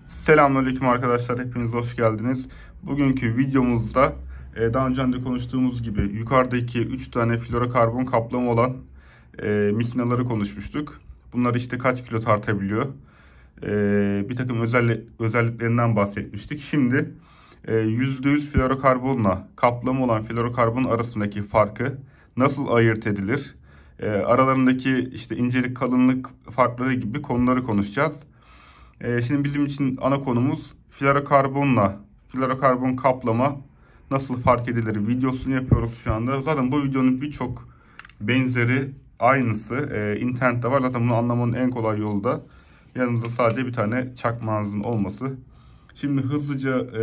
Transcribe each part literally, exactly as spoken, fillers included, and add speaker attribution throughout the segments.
Speaker 1: Selamünaleyküm arkadaşlar, hepiniz hoş geldiniz. Bugünkü videomuzda e, daha önce de konuştuğumuz gibi yukarıdaki üç tane florokarbon kaplama olan e, misinaları konuşmuştuk. Bunlar işte kaç kilo tartabiliyor, e, bir takım özellik, özelliklerinden bahsetmiştik. Şimdi e, yüzde yüz florokarbonla kaplama olan florokarbon arasındaki farkı nasıl ayırt edilir? E, aralarındaki işte incelik, kalınlık farkları gibi konuları konuşacağız. Ee, şimdi bizim için ana konumuz florokarbonla florokarbon kaplama nasıl fark edilir videosunu yapıyoruz şu anda. Zaten bu videonun birçok benzeri, aynısı e, internette var. Zaten bunu anlamanın en kolay yolu da yanımızda sadece bir tane çakmağınızın olması. Şimdi hızlıca e,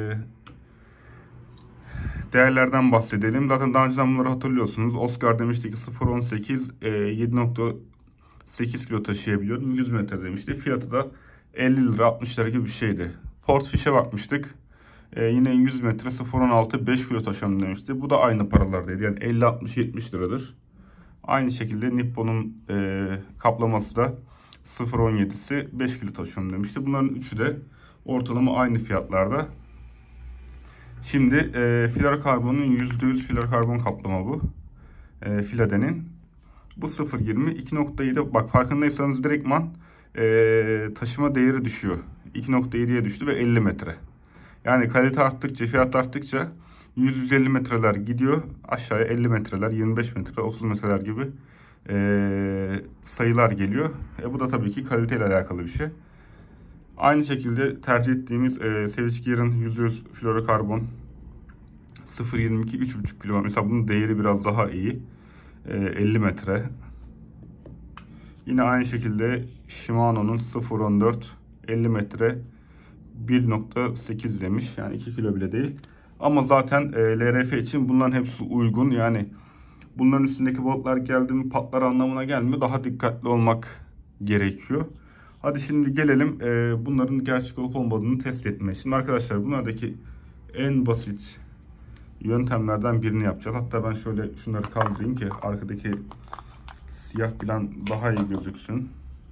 Speaker 1: değerlerden bahsedelim. Zaten daha önceden bunları hatırlıyorsunuz. Oscar demişti ki sıfır virgül on sekiz e, yedi nokta sekiz kilo taşıyabiliyorum. yüz metre demişti. Fiyatı da elli lira altmış lira gibi bir şeydi. Portfish'e bakmıştık. Ee, yine yüz metre sıfır virgül on altı beş kilo taşıyorum demişti. Bu da aynı paralardaydı. Yani elli altmış yetmiş liradır. Aynı şekilde Nippon'un e, kaplaması da sıfır virgül on yedisi beş kilo taşıyorum demişti. Bunların üçü de ortalama aynı fiyatlarda. Şimdi e, florokarbonun yüzde yüz florokarbon kaplama bu. E, Filade'nin. Bu sıfır virgül yirmi iki nokta yedi. Bak farkındaysanız direktman e, taşıma değeri düşüyor. iki nokta yediye düştü ve elli metre. Yani kalite arttıkça, fiyat arttıkça yüz yüz elli metreler gidiyor. Aşağıya elli metreler, yirmi beş metre, otuz metreler gibi e, sayılar geliyor. E, bu da tabii ki kaliteyle alakalı bir şey. Aynı şekilde tercih ettiğimiz e, Savage Gear'ın yüzde yüz florokarbon sıfır virgül yirmi iki üç buçuk kilo. Mesela bunun değeri biraz daha iyi. E, elli metre. Yine aynı şekilde Shimano'nun sıfır virgül on dört elli metre bir nokta sekiz demiş. Yani iki kilo bile değil. Ama zaten e, L R F için bunların hepsi uygun. Yani bunların üstündeki balıklar geldi mi patlar anlamına gelmiyor. Daha dikkatli olmak gerekiyor. Hadi şimdi gelelim e, bunların gerçek olup olmadığını test etmeye. Şimdi arkadaşlar bunlardaki en basit yöntemlerden birini yapacağız. Hatta ben şöyle şunları kaldırayım ki arkadaki siyah plan daha iyi gözüksün.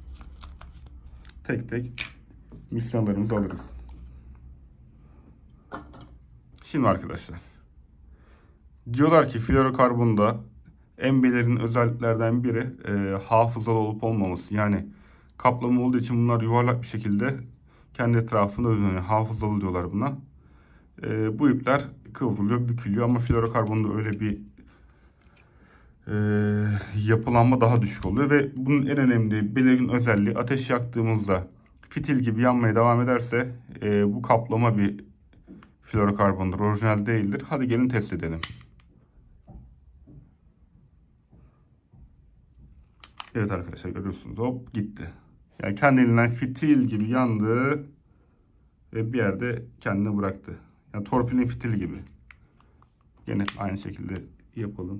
Speaker 1: Tek tek misinalarımızı alırız. Şimdi arkadaşlar, diyorlar ki florokarbonda en belirgin özelliklerden biri e, hafızalı olup olmaması. Yani kaplama olduğu için bunlar yuvarlak bir şekilde kendi etrafında dönüyor. Hafızalı diyorlar buna. E, bu ipler kıvrılıyor, bükülüyor ama florokarbonda öyle bir e, yapılanma daha düşük oluyor ve bunun en önemli belirgin özelliği, ateş yaktığımızda fitil gibi yanmaya devam ederse e, bu kaplama bir florokarbondur, orijinal değildir. Hadi gelin test edelim. Evet arkadaşlar, görüyorsunuz, hop gitti. Yani kendiliğinden fitil gibi yandı ve bir yerde kendini bıraktı. Yani torpilin fitili gibi. Yine aynı şekilde yapalım.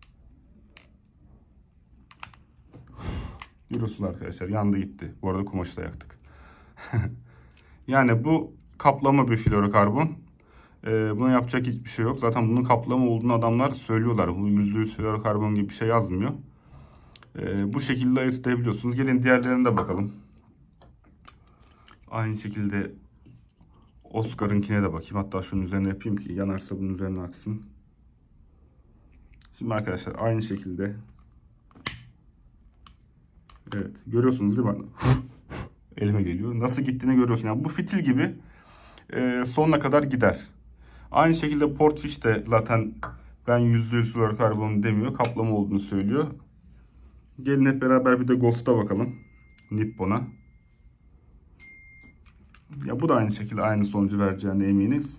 Speaker 1: Görüyorsunuz arkadaşlar, yandı gitti. Bu arada kumaşı da yaktık. Yani bu kaplama bir florokarbon. Ee, buna yapacak hiçbir şey yok. Zaten bunun kaplama olduğunu adamlar söylüyorlar. Bu yüzde yüz florokarbon gibi bir şey yazmıyor. Ee, bu şekilde ayırt edebiliyorsunuz. Gelin diğerlerine de bakalım. Aynı şekilde Oscar'ınkine de bakayım. Hatta şunun üzerine yapayım ki yanarsa bunun üzerine aksın. Şimdi arkadaşlar aynı şekilde. Evet, görüyorsunuz değil mi? Elime geliyor. Nasıl gittiğini görüyorsun. Yani bu fitil gibi e, sonuna kadar gider. Aynı şekilde Portfish de zaten ben yüzde yüz florokarbon demiyor. Kaplama olduğunu söylüyor. Gelin hep beraber bir de Ghost'a bakalım. Nippon'a. Ya bu da aynı şekilde aynı sonucu vereceğine eminiz.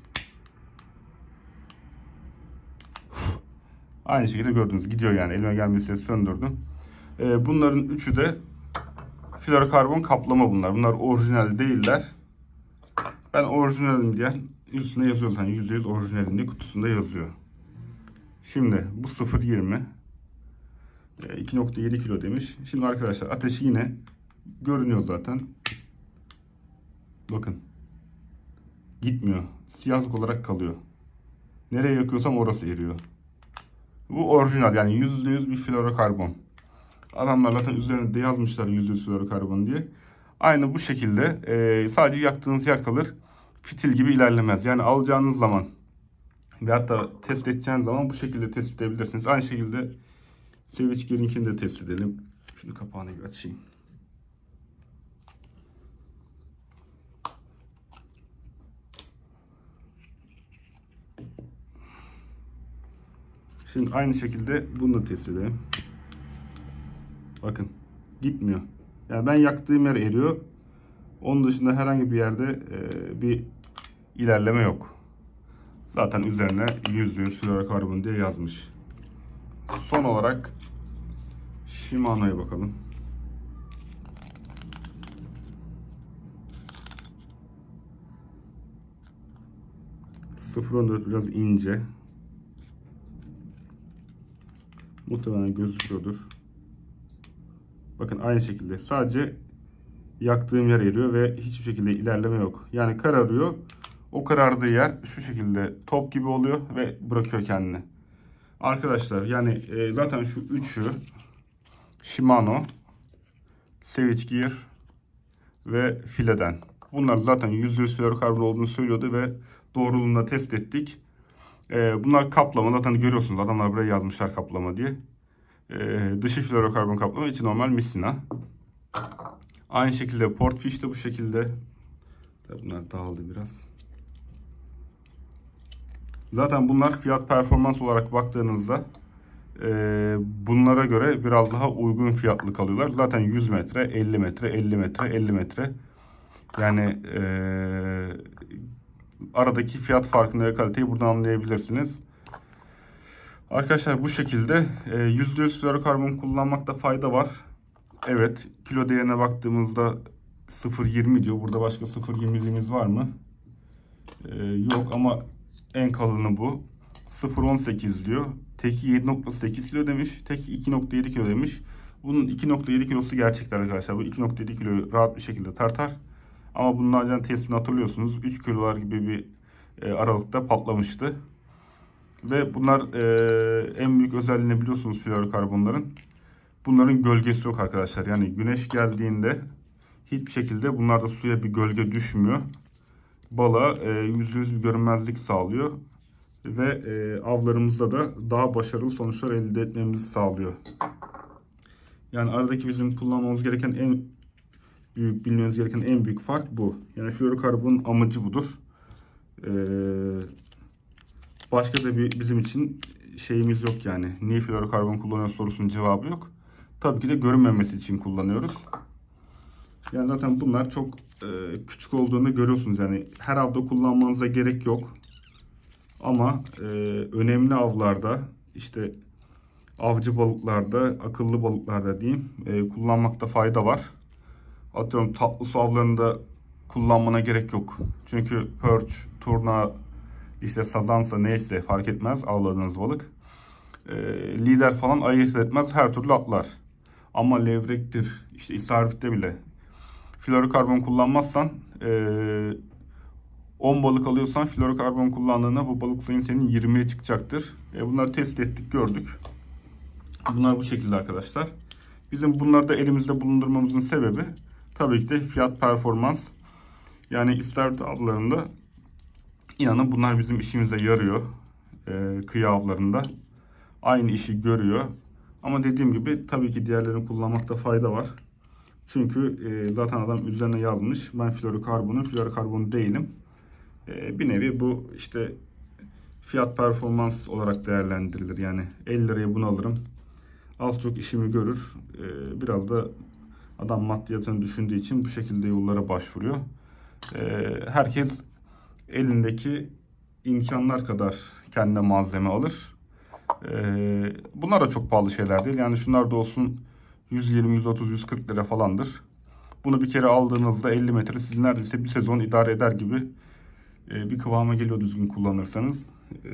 Speaker 1: Aynı şekilde gördünüz. Gidiyor yani. Elime gelmesiyle söndürdüm. Ee, bunların üçü de florokarbon kaplama bunlar. Bunlar orijinal değiller. Ben orijinalim diyen üstüne yazıyor. Yani yüzde yüz orijinalim diye kutusunda yazıyor. Şimdi bu sıfır virgül yirmi iki nokta yedi kilo demiş. Şimdi arkadaşlar ateşi yine görünüyor zaten. Bakın. Gitmiyor. Siyahlık olarak kalıyor. Nereye yakıyorsam orası eriyor. Bu orijinal, yani yüzde yüz bir florokarbon. Adamlar zaten üzerinde de yazmışlar yüzde yüz florokarbon diye. Aynı bu şekilde e, sadece yaktığınız yer kalır. Fitil gibi ilerlemez. Yani alacağınız zaman ve hatta test edeceğiniz zaman bu şekilde test edebilirsiniz. Aynı şekilde Switch Gear'inkini de test edelim. Şunu kapağını bir açayım. Şimdi aynı şekilde bunu da test edelim. Bakın gitmiyor. Yani ben yaktığım yer eriyor. Onun dışında herhangi bir yerde e, bir ilerleme yok. Zaten üzerine yüzde yüz florokarbon diye yazmış. Son olarak Shimano'ya bakalım. sıfır on dört biraz ince. Muhtemelen gözüküyordur. Bakın aynı şekilde sadece yaktığım yer eriyor ve hiçbir şekilde ilerleme yok. Yani kararıyor. O karardığı yer şu şekilde top gibi oluyor ve bırakıyor kendini. Arkadaşlar yani e, zaten şu üçü Shimano, Switch Gear ve File'den. Bunlar zaten yüzde yüz florokarbon olduğunu söylüyordu ve doğruluğunda test ettik. E, bunlar kaplama, zaten görüyorsunuz adamlar buraya yazmışlar kaplama diye. E, dışı florokarbon kaplama, içi normal misina. Aynı şekilde Portfish de bu şekilde. Bunlar dağıldı biraz. Zaten bunlar fiyat performans olarak baktığınızda e, bunlara göre biraz daha uygun fiyatlı kalıyorlar. Zaten yüz metre, elli metre, elli metre, elli metre. Yani e, aradaki fiyat farkını ve kaliteyi buradan anlayabilirsiniz. Arkadaşlar bu şekilde e, yüzde yüz florokarbon kullanmakta fayda var. Evet, kilo değerine baktığımızda sıfır virgül yirmi diyor. Burada başka sıfır virgül yirmiliğimiz var mı? E, yok ama en kalını bu. sıfır virgül on sekiz diyor. Teki yedi nokta sekiz kilo demiş. Teki iki nokta yedi kilo demiş. Bunun iki nokta yedi kilosu gerçekten arkadaşlar. Bu iki nokta yedi kiloyu rahat bir şekilde tartar. Ama bunlardan testini hatırlıyorsunuz. üç kilolar gibi bir e, aralıkta patlamıştı. Ve bunlar e, en büyük özelliğini biliyorsunuz florokarbonların. Bunların gölgesi yok arkadaşlar. Yani güneş geldiğinde hiçbir şekilde bunlarda suya bir gölge düşmüyor. Balığa yüzde yüz bir görünmezlik sağlıyor. Ve e, avlarımızda da daha başarılı sonuçlar elde etmemizi sağlıyor. Yani aradaki bizim kullanmamız gereken en büyük, bilmemiz gereken en büyük fark bu. Yani florokarbonun amacı budur. Ee, başka da bir bizim için şeyimiz yok yani. Niye florokarbon kullanıyor sorusunun cevabı yok. Tabii ki de görünmemesi için kullanıyoruz. Yani zaten bunlar çok e, küçük olduğunu görüyorsunuz. Yani her avda kullanmanıza gerek yok. Ama e, önemli avlarda, işte avcı balıklarda, akıllı balıklarda diyeyim, e, kullanmakta fayda var. Atıyorum tatlı su avlarında kullanmana gerek yok. Çünkü perch, turna, işte sazansa neyse fark etmez avladığınız balık. E, lider falan ayırt etmez, her türlü atlar. Ama levrektir, işte istavritte bile florokarbon kullanmazsan, e, on balık alıyorsan florokarbon kullandığında bu balık sayın senin yirmiye çıkacaktır. E, bunları test ettik, gördük. Bunlar bu şekilde arkadaşlar. Bizim bunları da elimizde bulundurmamızın sebebi tabii ki de fiyat performans. Yani istavrit avlarında inanın bunlar bizim işimize yarıyor. E, kıyı avlarında aynı işi görüyor. Ama dediğim gibi tabii ki diğerlerini kullanmakta fayda var. Çünkü e, zaten adam üzerine yazmış. Ben florokarbonum, florokarbon değilim. E, bir nevi bu işte fiyat performans olarak değerlendirilir. Yani elli liraya bunu alırım. Az çok işimi görür. E, biraz da adam maddiyatını düşündüğü için bu şekilde yollara başvuruyor. E, herkes elindeki imkanlar kadar kendine malzeme alır. E, bunlar da çok pahalı şeyler değil. Yani şunlar da olsun yüz yirmi, yüz otuz, yüz kırk lira falandır. Bunu bir kere aldığınızda elli metre sizi neredeyse bir sezon idare eder gibi e, bir kıvama geliyor düzgün kullanırsanız. E,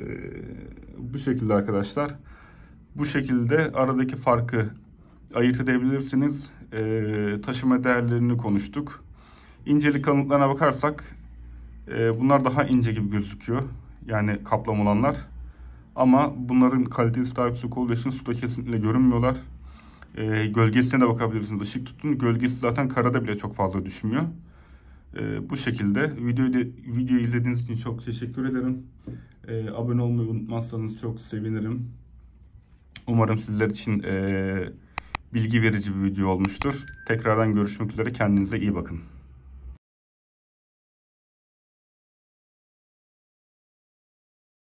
Speaker 1: bu şekilde arkadaşlar. Bu şekilde aradaki farkı ayırt edebilirsiniz. E, taşıma değerlerini konuştuk. İncelik kalınlıklarına bakarsak e, bunlar daha ince gibi gözüküyor. Yani kaplam olanlar. Ama bunların kalitesi daha yüksek olduğu için suda kesinlikle görünmüyorlar. E, gölgesine de bakabilirsiniz. Işık tutun. Gölgesi zaten karada bile çok fazla düşmüyor. E, bu şekilde videoyu, de, videoyu izlediğiniz için çok teşekkür ederim. E, abone olmayı unutmazsanız çok sevinirim. Umarım sizler için e, bilgi verici bir video olmuştur. Tekrardan görüşmek üzere. Kendinize iyi bakın.